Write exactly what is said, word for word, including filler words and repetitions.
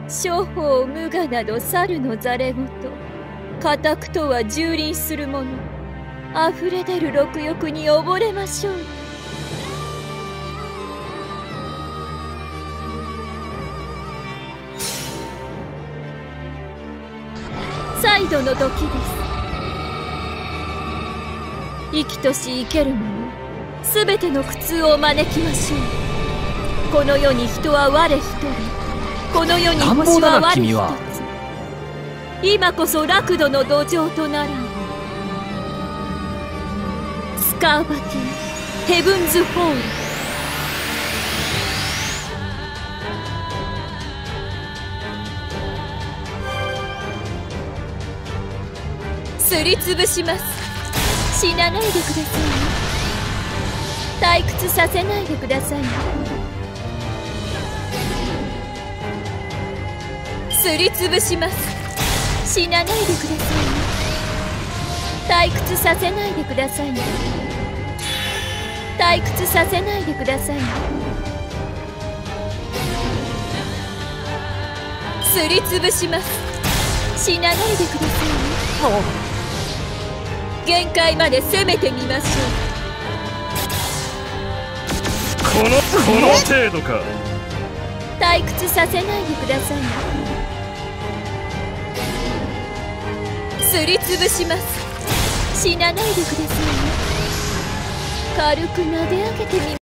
諸法無我など猿のざれ言。家宅とは蹂躙する者。溢れ出る六欲に溺れましょう。再度の時です。生きとし生ける者、すべての苦痛を招きましょう。この世に人は我一人、この世に星は我一つ。今こそ楽土の土壌とならん。スカーバティヘブンズホール。すりつぶします。死なないでくださいね。退屈させないでくださいね。すりつぶします。死なないでくださいね。退屈させないでくださいね。退屈させないでくださいね。すりつぶします。死なないでくださいね。限界まで攻めてみましょう。 このこの程度か。 退屈させないでくださいね。すりつぶします。死なないでくださいね。軽く撫で上げてみ